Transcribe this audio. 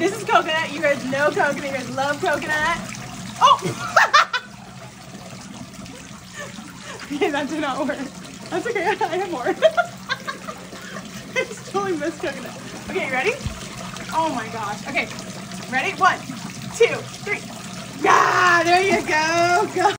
This is coconut. You guys know coconut. You guys love coconut. Oh! Okay, that did not work. That's okay. I have more. I just totally missed coconut. Okay, you ready? Oh my gosh. Okay, ready? 1, 2, 3. Yeah, there you go. Go.